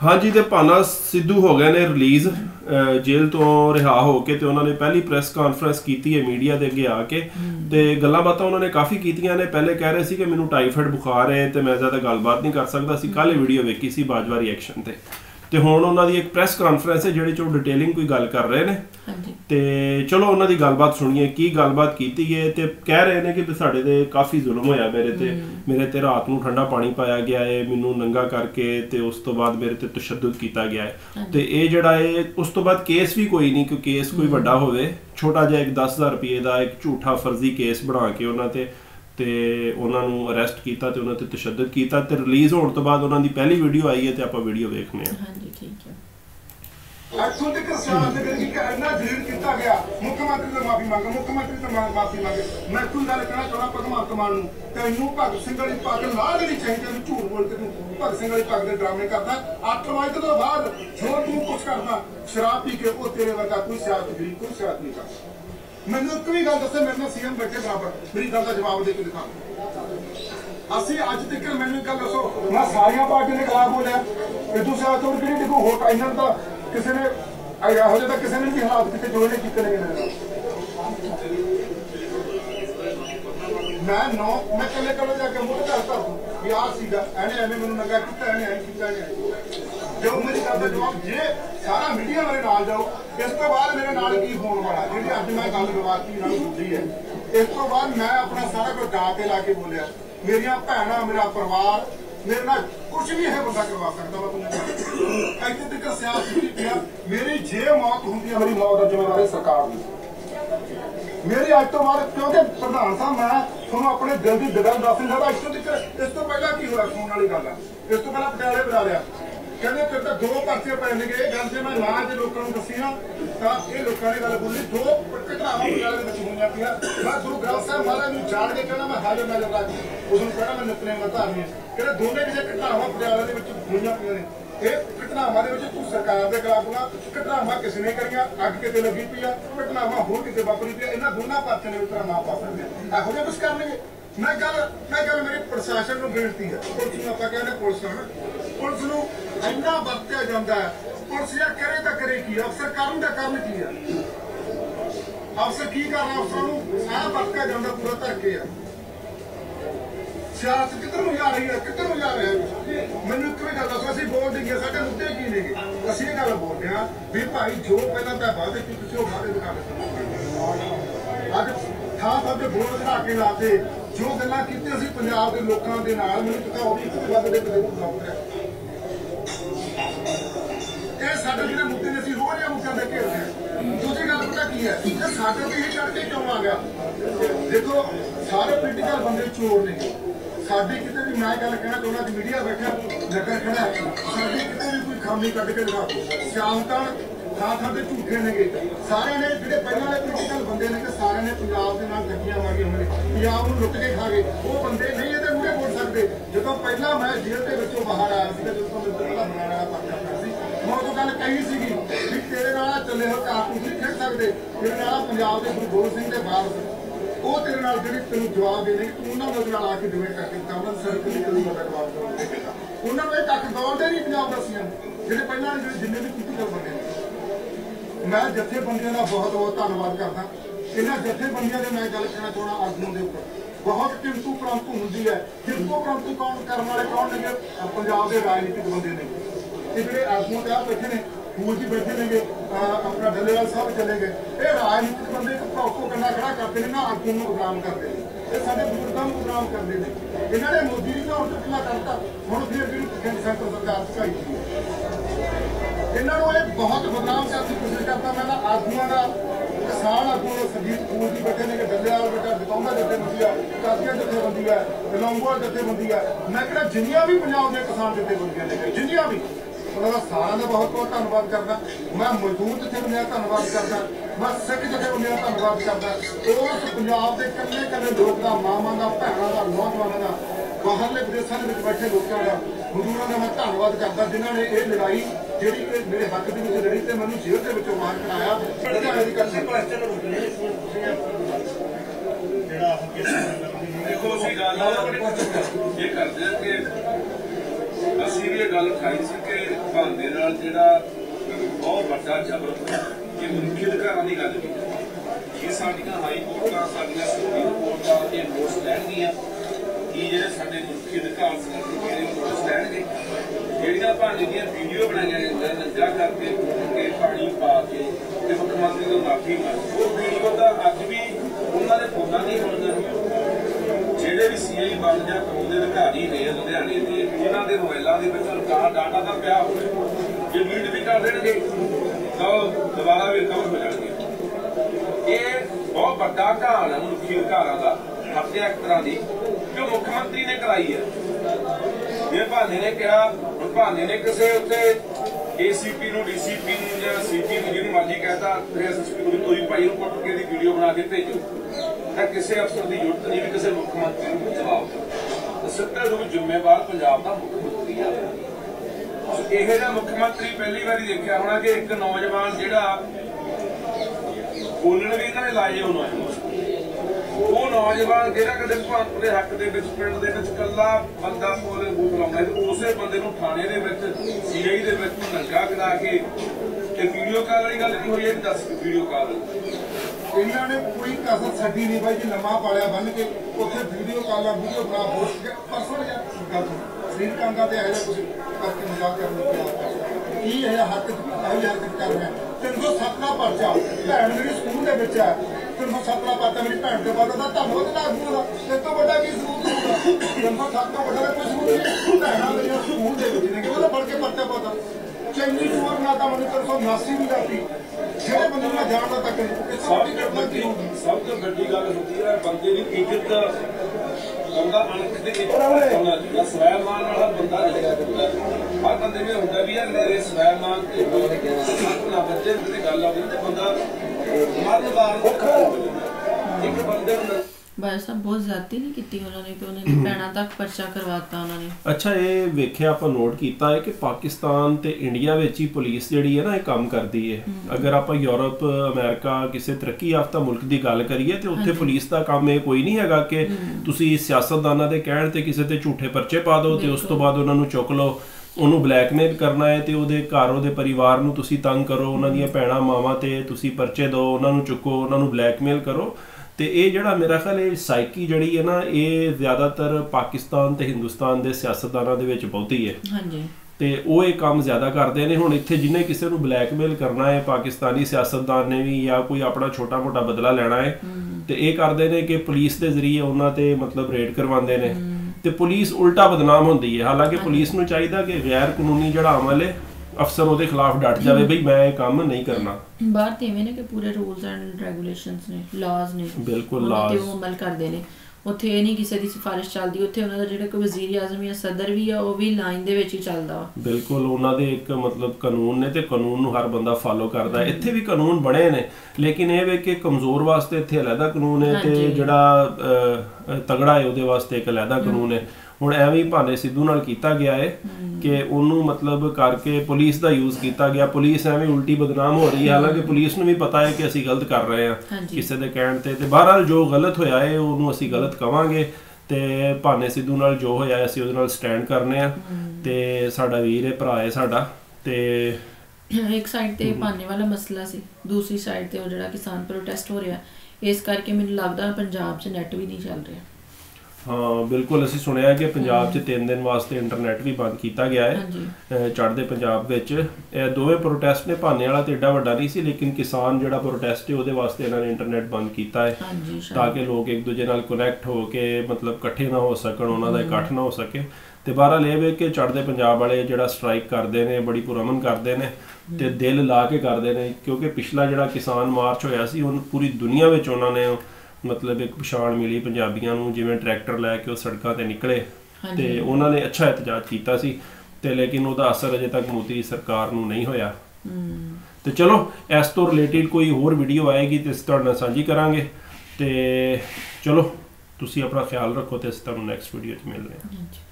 हाँ जी, तो भाना सिद्धू हो गए ने रिलीज़ जेल तो रिहा हो के ते उन्होंने पहली प्रैस कॉन्फ्रेंस की है मीडिया के अगे आके ते गल्लां बातां उन्होंने काफ़ी कीतियां ने। पहले कह रहे थे कि मैनू टाइफाइड बुखार है तो मैं ज़्यादा गलबात नहीं कर सकता सी। कल वीडियो वेखी सी बाजवा रिएक्शन ते हुण उन्हां दी एक प्रैस कॉन्फ्रेंस है जिहड़े च डिटेलिंग कोई गल कर रहे हैं ते चलो उन्हां दी गलबात सुनिए की गलबात की है। ते कह रहे हैं कि साडे ते काफ़ी जुल्म होया मेरे ते रात नूं ठंडा पानी पाया गया है, मैनू नंगा करके ते उस तो बाद मेरे ते तशद्दुद किया गया है। ते ये जिहड़ा है उस तो बाद केस भी कोई नहीं, क्योंकि केस कोई वड्डा होवे, छोटा जिहा एक 10,000 रुपये का एक झूठा फर्जी केस बना के उन्होंने ते उन्होंने अरैसट किया ते उन्होंने तशद्दुद किया ते रिलीज़ होने तो बाद उन्होंनी पहली वीडियो आई है तो आप वीडियो देखने हैं। हाँ जी ठीक है। मुख्यमंत्री तो माफी मांगे, मुख्यमंत्री तो माफी मांगे। मैं कोई गल कहना चाहना भगवंत मान नूं तैनूं भगत सिंह वाली पग ला देनी चाहिए। झूठ बोल के तू भगत सिंह वाली पग दे ड्रामे करदा। 8 वजे तो बाद जो तू कुछ करदा शराब पी के, वो तेरे वर्गा कोई सियासतगीरी कोई सियासत नहीं करदा। मैनूं एक भी गल दस्से, मेरे नाल सीएम बैठे बराबर, मेरी गल का जवाब दे के दिखा। ਅਸੀਂ ਅੱਜ ਤੱਕ ਮੈਨੂੰ ਇੱਕ ਗੱਲ ਦੱਸੋ, ਮੈਂ ਸਾਰੀਆਂ ਪਾਰਟੀਆਂ ਦੇ ਖਿਲਾਫ ਬੋਲਿਆ ਕਿ ਤੁਸੀਂ ਆ ਤੋਂ ਕਿਹੜੀ ਦੇਖੋ ਹੋਟ ਇਹਨਾਂ ਦਾ ਕਿਸੇ ਨੇ ਇਹੋ ਜਿਹਾ ਤਾਂ ਕਿਸੇ ਨੇ ਵੀ ਹਾਲਾਤ ਕਿਤੇ ਜੋ ਇਹਨੇ ਕੀਤੇ ਨੇ ਮੈਂ ਕੱਲੇ ਕੱਲੇ ਜਾ ਕੇ ਮੂੰਹ ਕਰਤਾ ਵੀ ਆਹ ਸੀਗਾ ਇਹਨੇ ਐਵੇਂ ਮੈਨੂੰ ਨੰਗਾ ਕੀਤਾ, ਇਹਨੇ ਐਂ ਕੀਤਾ, ਇਹਨੇ ਜੋ ਮੇਰੀ ਗੱਲ ਦਾ ਜਵਾਬ ਜੇ ਸਾਰਾ ਮੀਡੀਆ ਵਾਲੇ ਨਾਲ ਜਾਓ। ਇਸ ਤੋਂ ਬਾਅਦ ਮੇਰੇ ਨਾਲ ਕੀ ਹੋਣ ਵਾਲਾ ਜਿਹੜੀ ਅੱਜ ਮੈਂ ਗੱਲ ਵਿਵਾਦੀ ਨਾਲ ਹੁੰਦੀ ਹੈ, ਇਸ ਤੋਂ ਬਾਅਦ ਮੈਂ ਆਪਣਾ ਸਾਰਾ ਕੁਝ ਗਾ ਕੇ ਲਾ ਕੇ ਬੋਲਿਆ। मेरिया भैन मेरा परिवार मेरे ना कुछ भी है बंदा करवा सकता वा। तुमने इतने तक सियासत मेरी जे मौत होंगी मेरी मौत का जिम्मेदार सरकार की। मेरी अज तो बाद क्योंकि प्रधान साहब मैं थोड़ा अपने दिल की गल दस नहीं सकता। इस तो पहला की होया सुनने वाली गल है। इस तो पहला पटियाले बुला लिया कहते फिर तो 2 पर्चे पै गए। गल जो मैं ना जो लोगों को दसी ना तो ये लोगों ने गल बोली 2 घटनावां पटियाले हुई पिया। मैं गुरु ग्रंथ साहब महाराज नूं जान के कहना मैं हाजर नाजर ला के उसनूं कहना मैं नितनेम धारनी कहते दोनों जो घटनावां पटियाले हुई पिया ने। ये घटनावां तू सरकार के खिलाफ बोला, घटनावां किसी ने करिया, अग किते लगी पई आ, घटनावां होर किते वापरी पई। इन्हां दोनों पार्टियां ने उत्तर ना पा सकदे, इहो जिहा कुछ करनगे। मैं गल मेरी प्रशासन को बेनती है, पुलिस नूं आपां कहने पुलिस ना पुलिस नूं इन्ना वरतिया जांदा है। पुलिस या करे तो करे की, अफसर करन दा काम की है। अफसर की करना, अफसर नूं सारा वरतिया जांदा पूरा धरके है। सियासत किधर नूं जा रही है, किधर नूं जा रहा है। मैनूं एक भी गल दसो, असीं बोल दईए साडे मुद्दे की ने। असीं ये गल बोलदे हां भी भाई जो पहलां तां वादे की तुसीं ओह वादे दिखा के अज थां थां ते बोल दिखा के लाते जो गल्लां कीतीआं सी पंजाब दे लोकां दे नाल। मैनूं पता ओह भी एक वादे दे खिलाफ है। ये साडे जिहड़े मुद्दे ने असीं रोज़ इह मुद्दे दे घेरदे हां। दूजी गल पता की है, ये साडे ते ही चढ़ के क्यों आ गया। देखो सारे पोलीटिकल बंदे चोर ने। साडी किते भी मैं गल कहना चाहुंदा कि मीडिया बैठा नगर खड़ा है, साडी किते भी कोई खामी कढ के दिखा। सियासतदान थां थां ते झूठे नेगे सारे ने। जिहड़े पहले वाले पोलीटिकल बंदे ने कि सारे ने पंजाब दे नाल ठगियां मारियां होणे, पंजाब नूं लुੱਟ के खा गए। वो बंदे नहीं इहदे मूहरे बोल सकदे। जदों पहला मैं जेल दे विचों बाहर आया सी, जदों मैं पहला बनाया पर्चा पिਆ सी, मैं उदों गल कही सीगी भी तेरे नाल चले हो कारतूस नहीं खेड सकदे। तेरे नाल पंजाब दे गुरु गोबिंद सिंह दे वारस ਉਹ ਤੇਰੇ ਨਾਲ ਜਿਹੜੀ ਤੈਨੂੰ ਜਵਾਬ ਦੇਣੇ ਕਿ ਤੂੰ ਉਹਨਾਂ ਦੇ ਨਾਲ ਆ ਕੇ ਜਿਵੇਂ ਕਰਕੇ ਕੰਮ ਸੜਕ ਨਿਕਲਦੀ ਉਹਦਾ ਜਵਾਬ ਦੇਣਾ। ਉਹਨਾਂ ਨੂੰ ਇਹ ਕੱਖ ਦੌੜਦੇ ਨਹੀਂ ਪੰਜਾਬ ਵਾਸੀਆਂ ਜਿਹੜੇ ਪਹਿਲਾਂ ਜਿੰਨੇ ਵੀ ਪੋਲੀਟੀਕਲ ਬੰਦੇ ਨੇ। ਮੈਂ ਜਥੇਬੰਦੀਆਂ ਦਾ ਬਹੁਤ ਬਹੁਤ ਧੰਨਵਾਦ ਕਰਦਾ। ਇਹਨਾਂ ਜਥੇਬੰਦੀਆਂ ਦੇ ਮੈਂ ਗੱਲ ਕਹਿਣਾ ਚਾਹੁੰਦਾ ਆਗੂਆਂ ਦੇ ਉੱਪਰ ਬਹੁਤ ਕਿੰਤੂ ਪ੍ਰੰਤੂ ਹੁੰਦੀ ਹੈ। ਕਿੰਤੂ ਪ੍ਰੰਤੂ ਕੌਣ ਕਰਨ ਵਾਲੇ ਕੌਣ ਨੇ? ਪੰਜਾਬ ਦੇ ਰਾਜਨੀਤਿਕ ਬੰਦੇ ਨੇ। ਇਹ ਜਿਹੜੇ ਆਗੂਆਂ ਤੇ ਆ ਬੈਠੇ ਨੇ फूल जी बैठे ने अपना डलेवाल साहब चले गए। ये राजनीतिक बंदे भौको कन्ना खड़ा करते हैं ना, आगू में गुलाम करते हैं। ये साडे बुजुर्गों को गुलाम करते हैं। इन्होंने मोदी जी का टुकड़ा करता हम फिर भी सेंटर सरकार चुकाई। इन्होंने बहुत बदनाम करने की कोशिश करता। मैं आगुआ का किसान आगू संगीत फूल जी बैठे ने डलेवाल बेटा दिखाऊंगा जथेबंदी है, कासिया जथेबंदी है, लौंगोवाल जथेबंदी है। मैं कहना जिन्नियां भी पंजाब के किसान जथेबंदियां ने जिन्नियां भी उन्होंने सारा का बहुत बहुत धन्यवाद करता। मैं मजदूर जथेबंदियां का धन्यवाद करता। मैं सिख जथेबंदियां का धन्यवाद करता। उस पंजाब के कल्ले कल्ले लोग का, मावां का, भैणों का, नौजवानों का, बाहरले विदेशों में बैठे लोगों का, मजदूरों का मैं धन्यवाद करता जिन्होंने ये लड़ाई जी मेरे हक के लड़ी तो मैं जेल के बाहर कराया। ਅਸੀਂ ਵੀ ਇਹ ਗੱਲ ਉਠਾਈ ਸੀ ਕਿ ਭਾਂਡੇ ਨਾਲ ਜਿਹੜਾ ਬਹੁਤ ਵੱਡਾ ਜ਼ਬਰ ਹੋਇਆ, ਇਹ ਮਨੁੱਖੀ ਅਧਿਕਾਰਾਂ ਦੀ ਗੱਲ ਨਹੀਂ। ਇਹ ਸਾਡੀਆਂ ਹਾਈ ਕੋਰਟਾਂ, ਸਾਡੀਆਂ ਸੁਪਰੀਮ ਕੋਰਟਾਂ ਇਹ ਨੋਟਿਸ ਲੈਣਗੀਆਂ ਕਿ ਜਿਹੜੇ ਸਾਡੇ ਮਨੁੱਖੀ ਅਧਿਕਾਰ ਜਿਹੜੇ ਨੋਟਿਸ ਲੈਣਗੇ। ਜਿਹੜੀਆਂ ਭਾਂਡੇ ਦੀਆਂ ਵੀਡੀਓ ਬਣਾਈਆਂ ਜਾਂਦੀਆਂ ਨੰਗਾ ਕਰਕੇ ਪਾਣੀ ਪਾ ਕੇ ਤੇ ਮੁੱਖ ਮੰਤਰੀ ਤੋਂ ਮਾਫੀ ਮੰਗ, ਉਹ ਵੀਡੀਓ ਦਾ ਅੱਜ ਵੀ ਉਹਨਾਂ ਦੇ ਫੋਨਾਂ ਦੀ ਹੋਣਗੀਆਂ। ਜਿਹੜੇ ਵੀ ਸੀਆਈ ਬਣ ਜਾਂ ਕਾਨੂੰਨ ਦੇ ਅਧਿਕਾਰੀ ਨੇ ਲੁਧਿਆਣੇ ਦੇ, ਉਹਨਾਂ ਦੇ ਮੋਬਾਈਲਾਂ ਦੇ ਵਿੱਚ ਰਿਕਾਰਡ ਡਾਟਾ ਤਾਂ ਪਿਆ ਹੋਵੇ, ਜੇ ਰੀਡ ਵੀ ਕਰ ਦੇਣਗੇ ਤਾਂ ਦੁਬਾਰਾ ਵੀ ਰਿਕਵਰ ਹੋ ਜਾਣਗੇ। ਇਹ ਬਹੁਤ ਵੱਡਾ ਘਾਣ ਹੈ ਮਨੁੱਖੀ ਅਧਿਕਾਰਾਂ ਦਾ, ਹੱਤਿਆ ਇੱਕ ਤਰ੍ਹਾਂ ਦੀ ਜੋ ਮੁੱਖ ਮੰਤਰੀ ਨੇ ਕਰਾਈ ਹੈ। ਇਹ ਭਾਨੇ ਨੇ ਕਿਹਾ, ਹੁਣ ਭਾਨੇ ਨੇ ਕਿਸੇ ਉੱਤੇ ਏਸੀਪੀ ਨੂੰ, ਡੀਸੀਪੀ ਨੂੰ ਜਾਂ ਸੀਪੀ ਨੂੰ, ਜਿਹਨੂੰ ਮਰਜ਼ੀ ਕਹਿਤਾ, ਫਿਰ ਐਸਐਸਪੀ ਨੂੰ ਕੋਈ ਭਾਈ ਨੂੰ ਕੁੱਟ ਕੇ ਦੀ ਵੀਡੀਓ ਬਣਾ ਕੇ ਭੇਜੋ, ਤਾਂ ਕਿਸੇ ਅਫਸਰ ਦੀ ਜ਼ਰੂਰਤ ਨਹੀਂ ਵੀ ਕਿਸੇ ਮੁੱਖ ਮੰਤਰੀ ਨੂੰ ਜਵਾਬ ਦਿਓ। ਸਿੱਧੇ ਰੂਪ ਜ਼ਿੰਮੇਵਾਰ ਪੰਜਾਬ ਦਾ ਮੁੱਖ ਮੰਤਰੀ ਆ। ਇਹੋ ਜਿਹਾ ਮੁੱਖ ਮੰਤਰੀ ਪਹਿਲੀ ਵਾਰੀ ਦੇਖਿਆ ਹੋਣਾ ਕਿ ਇੱਕ ਨੌਜਵਾਨ ਜਿਹੜਾ ਬੋਲਣ ਵੀ ਇਹਨਾਂ ਨੇ ਲਾਏ ਉਹਨਾਂ ਉਹ ਨੌਜਵਾਨ ਜਿਹੜਾ ਕਦੇ ਭਾਰਤ ਦੇ ਹੱਕ ਦੇ ਵਿੱਚ ਪਿੰਡ ਦੇ ਵਿੱਚ ਇਕੱਲਾ ਬੰਦਾ ਬੋਲੇ ਬੂਥ ਲਾਉਂਦਾ ਤੇ ਉਸੇ ਬੰਦੇ ਨੂੰ ਥਾਣੇ ਦੇ ਵਿੱਚ ਸੀਆਈ ਦੇ ਵਿੱਚ ਨੰਗਾ ਕਰਾ ਕੇ ਤੇ ਵੀਡੀਓ ਕਾਲ ਵਾਲੀ ਗੱਲ ਕੀ ਹੋਈ ਹੈ? ਦੱਸ ਵੀਡੀਓ ਕਾਲ ਇਹਨਾਂ ਨੇ ਕੋਈ ਕਸਰ ਛੱਡੀ ਨਹੀਂ ਬਾਈ ਜੀ। ਲੰਮਾ ਪਾਲਿਆ ਬੰਨ ਕੇ ਉੱਥੇ ਵੀਡੀਓ ਕਾਲਾਂ ਵੀਡੀਓ ਬਣਾ ਪੋਸਟ ਪਰਸੋਂ ਜਾਂ ਸਰੀਰ ਕਾਂਗਾ ਤੇ ਇਹੋ ਜਿਹਾ ਕੁਝ ਕਰਕੇ ਮਜ਼ਾਕ ਕਰਨ ਨੂੰ ਕੀ ਇਹ ਹੱਕ ਹਰਕਤ ਕਰ ਰਿਹਾ। 307 ਦਾ ਪਰਚਾ ਭੈਣ ਮੇਰੀ ਸਕੂਲ ਦੇ ਵਿੱਚ ਹੈ। 307 ਦਾ ਪਰਚਾ ਮੇਰੀ ਭੈਣ ਦੇ ਬਾਰੇ ਦਾ ਧੰਨਵਾਦ ਲਾਗੂ ਦਾ ਇਸ ਤੋਂ ਵੱਡਾ ਕੀ ਸਬੂਤ ਹੋਊਗਾ? 307 ਤੋਂ ਵੱਡਾ ਕੋਈ ਸਬੂਤ ਨਹੀਂ। ਭੈਣਾਂ ਮੇਰੀਆਂ ਸਕੂਲ ਦੇ ਵਿੱਚ ਨੇ, ਉਹਦਾ ਫੜ ਕੇ ਪਰਚਾ ਪਾਤਾ। ਚੰਗੀ ਚੋਰ ਨਾ ਤਾਂ ਮੈਨੂੰ 389 ਵੀ ਲਾਤੀ, ਜਿਹੜੇ ਬੰਦੇ ਨੂੰ ਮੈਂ ਜਾਣਦਾ ਤੱਕ ਨਹੀਂ। ਸਭ ਤੋਂ ਵੱਡੀ ਗੱਲ ਹੁੰਦੀ ਹੈ ਬੰਦੇ ਦੀ ਇੱਜ਼ਤ, ਬੰਦਾ ਅਣਖ ਦੇ ਵਿੱਚ ਹੋਣਾ ਚਾਹੀਦਾ। ਸਵੈਮਾਨ ਵਾਲਾ ਬੰਦਾ ਜਿਹੜਾ ਹਰ ਬੰਦੇ ਨੂੰ ਹੁੰਦਾ ਵੀ ਯਾਰ ਮੇਰੇ ਸਵੈਮਾਨ ਤੇ ਨਾ ਬੱਚੇ ਦੀ ਗੱਲ ਆਉਂਦੀ ਤੇ ਬੰਦਾ ਮਰਨਦਾਰ ਔਖਾ ਹੋ ਜਾਂਦਾ। ਇੱਕ ਬੰਦੇ ਨੂੰ ਬਾਈ ਸਾਹਿਬ ਬਹੁਤ ਜ਼ਿਆਦਤੀ ਨਹੀਂ ਕੀਤੀ ਉਹਨਾਂ ਨੇ ਕਿ ਉਹਨਾਂ ਨੇ ਭੈਣਾਂ ਤੱਕ ਪਰਚਾ ਕਰਵਾਤਾ ਉਹਨਾਂ ਨੇ। ਅੱਛਾ, ਇਹ ਵੇਖਿਆ ਆਪਾਂ ਨੋਟ ਕੀਤਾ ਹੈ ਕਿ ਪਾਕਿਸਤਾਨ ਤੇ ਇੰਡੀਆ ਵਿੱਚ ਹੀ ਪੁਲਿਸ ਜਿਹੜੀ ਹੈ ਨਾ ਇਹ ਕੰਮ ਕਰਦੀ ਹੈ। ਅਗਰ ਆਪਾਂ ਯੂਰਪ, ਅਮਰੀਕਾ, ਕਿਸੇ ਤਰੱਕੀ ਯਾਫਤਾ ਮੁਲਕ ਦੀ ਗੱਲ ਕਰੀਏ ਤੇ ਉੱਥੇ ਪੁਲਿਸ ਦਾ ਕੰਮ ਇਹ ਕੋਈ ਨਹੀਂ ਹੈਗਾ ਕਿ ਤੁਸੀਂ ਸਿਆਸਤਦਾਨਾਂ ਦੇ ਕਹਿਣ ਤੇ ਕਿਸੇ ਤੇ ਝੂਠੇ ਪਰਚੇ ਪਾ ਦਿਓ ਤੇ ਉਸ ਤੋਂ ਬਾਅਦ ਉਹਨਾਂ ਨੂੰ ਚੁੱਕ ਲਓ, ਉਹਨੂੰ ਬਲੈਕਮੇਲ ਕਰਨਾ ਹੈ ਤੇ ਉਹਦੇ ਘਰ, ਉਹਦੇ ਪਰਿਵਾਰ ਨੂੰ ਤੁਸੀਂ ਤੰਗ ਕਰੋ, ਉਹਨਾਂ ਦੀਆਂ ਭੈਣਾਂ ਮਾਵਾਂ ਤੇ ਤੁਸੀਂ ਪਰਚੇ ਦਿਓ, ਉਹਨਾਂ ਨੂੰ ਚੁੱਕੋ, ਉਹਨਾਂ ਨੂੰ ਬਲੈਕਮੇਲ ਕਰੋ। ਤੇ ਇਹ ਜਿਹੜਾ ਮੇਰਾ ਖਿਆਲ ਇਹ ਸਾਈਕੀ ਜਿਹੜੀ ਹੈ ਨਾ ਇਹ ਜ਼ਿਆਦਾਤਰ ਪਾਕਿਸਤਾਨ ਤੇ ਹਿੰਦੁਸਤਾਨ ਦੇ ਸਿਆਸਤਦਾਨਾਂ ਦੇ ਵਿੱਚ ਬਹੁਤੀ ਹੈ। ਹਾਂਜੀ। ਤੇ ਉਹ ਇਹ ਕੰਮ ਜ਼ਿਆਦਾ ਕਰਦੇ ਨੇ। ਹੁਣ ਇੱਥੇ ਜਿਹਨੇ ਕਿਸੇ ਨੂੰ ਬਲੈਕਮੇਲ ਕਰਨਾ ਹੈ, ਪਾਕਿਸਤਾਨੀ ਸਿਆਸਤਦਾਨ ਨੇ ਵੀ, ਜਾਂ ਕੋਈ ਆਪਣਾ ਛੋਟਾ ਮੋਟਾ ਬਦਲਾ ਲੈਣਾ ਹੈ ਤੇ ਇਹ ਕਰਦੇ ਨੇ ਕਿ ਪੁਲਿਸ ਦੇ ਜ਼ਰੀਏ ਉਹਨਾਂ ਤੇ ਮਤਲਬ ਰੇਡ ਕਰਵਾਉਂਦੇ ਨੇ ਤੇ ਪੁਲਿਸ ਉਲਟਾ ਬਦਨਾਮ ਹੁੰਦੀ ਹੈ। ਹਾਲਾਂਕਿ ਪੁਲਿਸ ਨੂੰ ਚਾਹੀਦਾ ਕਿ ਗੈਰ ਕਾਨੂੰਨੀ ਜਿਹੜਾ ਅਮਲ ਹੈ ਅਫਸਰ ਉਹਦੇ ਖਿਲਾਫ ਡਟ ਜਾਵੇ, ਬਈ ਮੈਂ ਇਹ ਕੰਮ ਨਹੀਂ ਕਰਨਾ। ਬਾਹਰ ਤੇ ਇਵੇਂ ਨੇ ਕਿ ਪੂਰੇ ਰੂਲਸ ਐਂਡ ਰੈਗੂਲੇਸ਼ਨਸ ਨੇ, ਲਾਜ਼ ਨੇ, ਬਿਲਕੁਲ ਲਾਜ਼, ਉਹ ਅਮਲ ਕਰਦੇ ਨੇ। ਉੱਥੇ ਇਹ ਨਹੀਂ ਕਿਸੇ ਦੀ ਸਿਫਾਰਿਸ਼ ਚੱਲਦੀ, ਉੱਥੇ ਉਹਨਾਂ ਦਾ ਜਿਹੜਾ ਕੋਈ ਵਜ਼ੀਰ ਆਜ਼ਮ ਜਾਂ ਸਦਰ ਵੀ ਆ ਉਹ ਵੀ ਲਾਈਨ ਦੇ ਵਿੱਚ ਹੀ ਚੱਲਦਾ ਵਾ। ਬਿਲਕੁਲ, ਉਹਨਾਂ ਦੇ ਇੱਕ ਮਤਲਬ ਕਾਨੂੰਨ ਨੇ ਤੇ ਕਾਨੂੰਨ ਨੂੰ ਹਰ ਬੰਦਾ ਫਾਲੋ ਕਰਦਾ। ਇੱਥੇ ਵੀ ਕਾਨੂੰਨ ਬਣੇ ਨੇ ਲੇਕਿਨ ਇਹ ਵੇ ਕਿ ਕਮਜ਼ੋਰ ਵਾਸਤੇ ਇੱਥੇ ਅਲੱਗਾ ਕਾਨੂੰਨ ਹੈ ਤੇ ਜਿਹੜਾ ਤਗੜਾ ਹੈ ਉਹਦੇ ਵਾਸਤੇ ਇੱਕ ਅਲੱਗਾ ਕਾਨੂੰਨ ਹੈ। ਹੁਣ ਐਵੇਂ ਭਾਨੇ ਸਿੱਧੂ ਨਾਲ ਕੀਤਾ ਗਿਆ ਹੈ ਕਿ ਉਹਨੂੰ ਮਤਲਬ ਕਰਕੇ ਪੁਲਿਸ ਦਾ ਯੂਜ਼ ਕੀਤਾ ਗਿਆ। ਪੁਲਿਸ ਐਵੇਂ ਉਲਟੀ ਬਦਨਾਮ ਹੋ ਰਹੀ ਹੈ, ਹਾਲਾਂਕਿ ਪੁਲਿਸ ਨੂੰ ਵੀ ਪਤਾ ਹੈ ਕਿ ਅਸੀਂ ਗਲਤ ਕਰ ਰਹੇ ਹਾਂ ਕਿਸੇ ਦੇ ਕਹਿਣ ਤੇ। ਬਹਰਹਾਲ ਜੋ ਗਲਤ ਹੋਇਆ ਹੈ ਉਹਨੂੰ ਅਸੀਂ ਗਲਤ ਕਵਾਂਗੇ ਤੇ ਭਾਨੇ ਸਿੱਧੂ ਨਾਲ ਜੋ ਹੋਇਆ ਅਸੀਂ ਉਹਦੇ ਨਾਲ ਸਟੈਂਡ ਕਰਨੇ ਆ ਤੇ ਸਾਡਾ ਵੀਰ ਹੈ, ਭਰਾ ਹੈ ਸਾਡਾ। ਤੇ ਇੱਕ ਸਾਈਡ ਤੇ ਭਾਨੇ ਵਾਲਾ ਮਸਲਾ ਸੀ, ਦੂਸਰੀ ਸਾਈਡ ਤੇ ਉਹ ਜਿਹੜਾ ਕਿਸਾਨ ਪ੍ਰੋਟੈਸਟ ਹੋ ਰਿਹਾ, ਇਸ ਕਰਕੇ ਮੈਨੂੰ ਲੱਗਦਾ ਪੰਜਾਬ 'ਚ ਨੈਟ ਵੀ ਨਹੀਂ ਚੱਲ ਰਿਹਾ। ਹਾਂ ਬਿਲਕੁਲ, ਅਸੀਂ ਸੁਣਿਆ ਕਿ ਪੰਜਾਬ 'ਚ 3 ਦਿਨ ਵਾਸਤੇ ਇੰਟਰਨੈਟ ਵੀ ਬੰਦ ਕੀਤਾ ਗਿਆ ਹੈ ਚੜ੍ਹਦੇ ਪੰਜਾਬ ਵਿੱਚ। ਇਹ ਦੋਵੇਂ ਪ੍ਰੋਟੈਸਟ ਨੇ, ਭਾਨੇ ਵਾਲਾ ਤੇ ਏਡਾ ਵੱਡਾ ਨਹੀਂ ਸੀ ਲੇਕਿਨ ਕਿਸਾਨ ਜਿਹੜਾ ਪ੍ਰੋਟੈਸਟ ਹੈ ਉਹਦੇ ਵਾਸਤੇ ਇਹਨਾਂ ਨੇ ਇੰਟਰਨੈਟ ਬੰਦ ਕੀਤਾ ਹੈ ਤਾਂ ਕਿ ਲੋਕ ਇੱਕ ਦੂਜੇ ਨਾਲ ਕਨੈਕਟ ਹੋ ਕੇ ਮਤਲਬ ਇਕੱਠੇ ਨਾ ਹੋ ਸਕਣ, ਉਹਨਾਂ ਦਾ ਇਕੱਠ ਨਾ ਹੋ ਸਕੇ। ਤੇ ਬਹਰਹਾਲ ਇਹ ਵੇ ਕਿ ਚੜ੍ਹਦੇ ਪੰਜਾਬ ਵਾਲੇ ਜਿਹੜਾ ਸਟ੍ਰਾਈਕ ਕਰਦੇ ਨੇ ਬੜੀ ਪੁਰਅਮਨ ਕਰਦੇ ਨੇ ਤੇ ਦਿਲ ਲਾ ਕੇ ਕਰਦੇ ਨੇ, ਕਿਉਂਕਿ ਪਿਛਲਾ ਜਿਹੜਾ ਕਿਸਾਨ ਮਾਰਚ ਹੋਇਆ ਸੀ ਉਹ ਪੂਰੀ ਦੁਨੀਆ ਵਿੱਚ ਉਹਨਾਂ ਨੇ ਮਤਲਬ ਇੱਕ ਪਛਾਣ ਮਿਲੀ ਪੰਜਾਬੀਆਂ ਨੂੰ, ਜਿਵੇਂ ਟਰੈਕਟਰ ਲੈ ਕੇ ਉਹ ਸੜਕਾਂ ਤੇ ਨਿਕਲੇ ਤੇ ਉਹਨਾਂ ਨੇ ਅੱਛਾ ਇਤਜਾਜ ਕੀਤਾ ਸੀ ਤੇ ਲੇਕਿਨ ਉਹਦਾ ਅਸਰ ਅਜੇ ਤੱਕ ਮੋਦੀ ਸਰਕਾਰ ਨੂੰ ਨਹੀਂ ਹੋਇਆ। ਤੇ ਚਲੋ ਇਸ ਤੋਂ ਰਿਲੇਟਿਡ ਕੋਈ ਹੋਰ ਵੀਡੀਓ ਆਏਗੀ ਤੇ ਅਸੀਂ ਤੁਹਾਡੇ ਨਾਲ ਸਾਂਝੀ ਕਰਾਂਗੇ। ਤੇ ਚਲੋ ਤੁਸੀਂ ਆਪਣਾ ਖਿਆਲ ਰੱਖੋ ਤੇ ਅਸੀਂ ਤੁਹਾਨੂੰ ਨੈਕਸਟ ਵੀਡੀਓ 'ਚ ਮਿਲ ਰਹੇ ਹਾਂ।